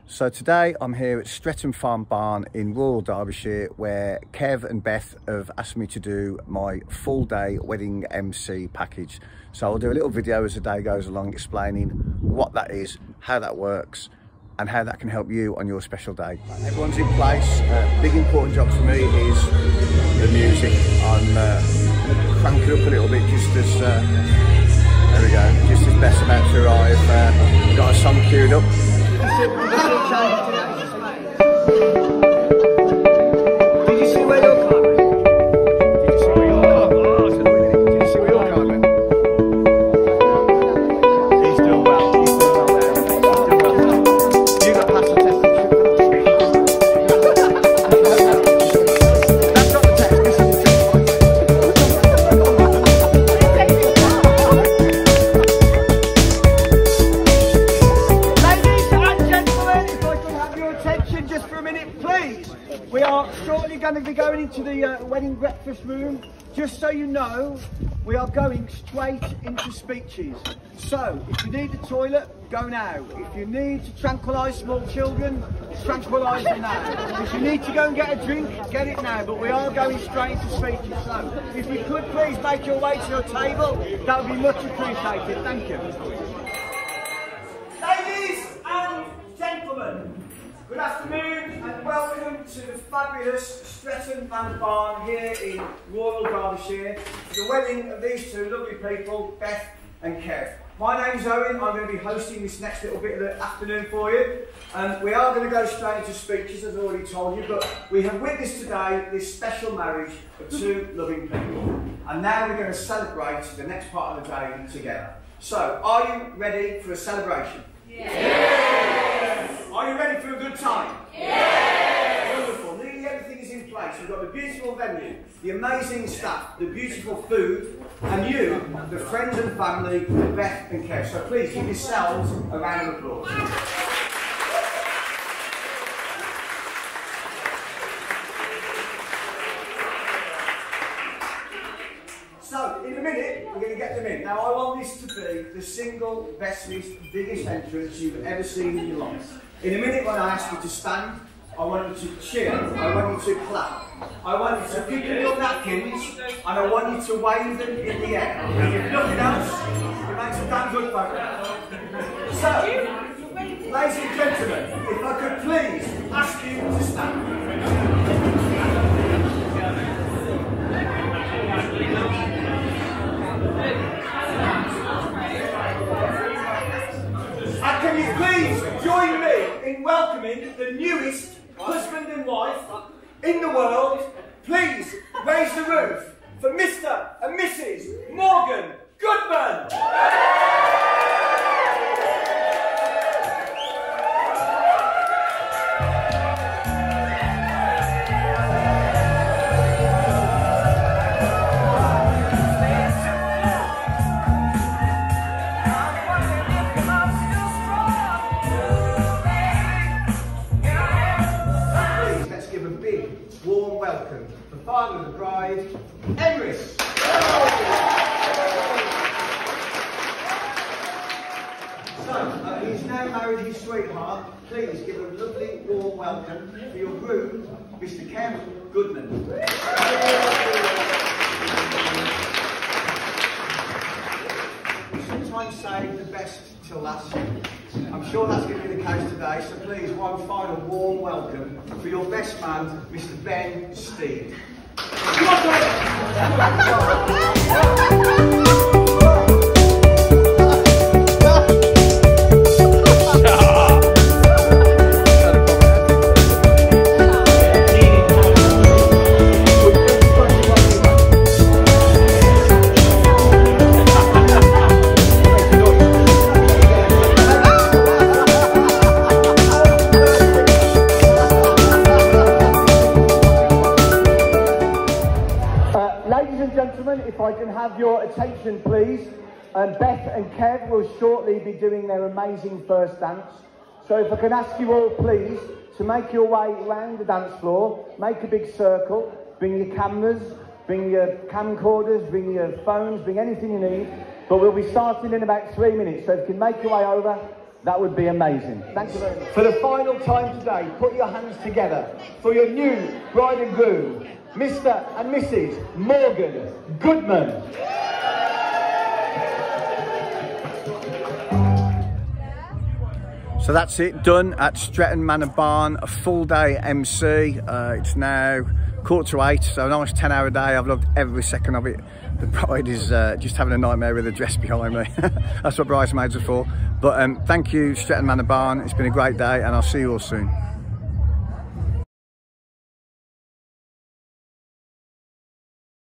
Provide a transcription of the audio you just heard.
So today I'm here at Stretton Manor Barn in rural Derbyshire, where Kev and Beth have asked me to do my full day wedding MC package. So I'll do a little video as the day goes along explaining what that is, how that works and how that can help you on your special day. Everyone's in place. Big important job for me is the music. I'm cranking up a little bit just as, there we go, just as Beth's about to arrive. We've got a song queued up. Did you see where you're coming? Did you see where you're coming? Oh, it's annoying. Did you see where you're coming? He's doing well. He's doing well there. He's doing well. You got past the test. That's not the test. This is the test. We are shortly going to be going into the wedding breakfast room. Just so you know, we are going straight into speeches. So, if you need the toilet, go now. If you need to tranquilise small children, tranquilise them now. If you need to go and get a drink, get it now. But we are going straight into speeches. So, if you could please make your way to your table, that would be much appreciated. Thank you. Ladies and gentlemen, good afternoon and welcome to the fabulous Stretton Manor Barn here in rural Derbyshire for the wedding of these two lovely people, Beth and Kev. My name's Owen. I'm going to be hosting this next little bit of the afternoon for you. We are going to go straight into speeches, as I've already told you, but we have witnessed today this special marriage of two loving people. And now we're going to celebrate the next part of the day together. So, are you ready for a celebration? Yes! Are you ready for a good time? Yes! Wonderful. Nearly everything is in place. We've got the beautiful venue, the amazing staff, the beautiful food, and you, the friends and family of Beth and Kev. So please give yourselves a round of applause. So, in a minute, we're going to get them in. Now, I want this to be the single bestest, biggest entrance you've ever seen in your life. In a minute, when I ask you to stand, I want you to cheer, I want you to clap, I want you to pick up your napkins, and I want you to wave them in the air. If nothing else, it makes a damn good photo. So, ladies and gentlemen, if I could please ask you to stand. And can you please join me in welcoming the newest husband and wife in the world? Please raise the roof for Mr. and Mrs. Morgan Goodman. Father of the bride, Emcee. So, he's now married his sweetheart. Please give a lovely warm welcome for your groom, Mr. Kev Goodman. We sometimes save the best till last. I'm sure that's going to be the case today, so please, one final warm welcome for your best man, Mr. Ben Steed. If I can have your attention, please. Beth and Kev will shortly be doing their amazing first dance. So if I can ask you all, please, to make your way around the dance floor, make a big circle, bring your cameras, bring your camcorders, bring your phones, bring anything you need. But we'll be starting in about 3 minutes, so if you can make your way over, That would be amazing. Thank you very much. For the final time today, put your hands together for your new bride and groom, Mr. and Mrs. Morgan Goodman. So that's it, done at Stretton Manor Barn, a full day MC. It's now 7:45, so a nice 10-hour day. I've loved every second of it. The bride is just having a nightmare with the dress behind me. That's what bridesmaids are for. But thank you, Stretton Manor Barn. It's been a great day, and I'll see you all soon.